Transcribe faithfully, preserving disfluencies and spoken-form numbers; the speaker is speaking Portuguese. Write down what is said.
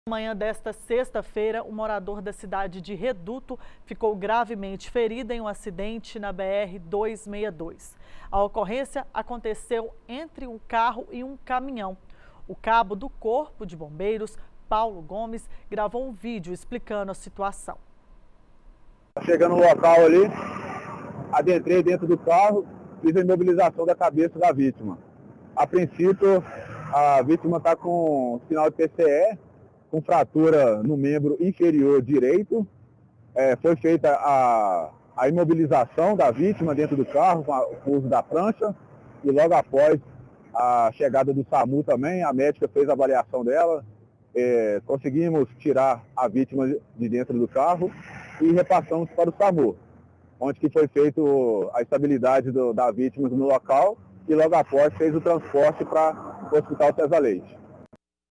Na manhã desta sexta-feira, um morador da cidade de Reduto ficou gravemente ferido em um acidente na B R duzentos e sessenta e dois. A ocorrência aconteceu entre um carro e um caminhão. O cabo do Corpo de Bombeiros, Paulo Gomes, gravou um vídeo explicando a situação. Chegando no local ali, adentrei dentro do carro, fiz a imobilização da cabeça da vítima. A princípio, a vítima está com sinal de P C E, com fratura no membro inferior direito. É, foi feita a, a imobilização da vítima dentro do carro com, a, com o uso da prancha, e logo após a chegada do SAMU também, a médica fez a avaliação dela, é, conseguimos tirar a vítima de dentro do carro e repassamos para o SAMU, onde que foi feita a estabilidade do, da vítima no local e logo após fez o transporte para o Hospital César Leite.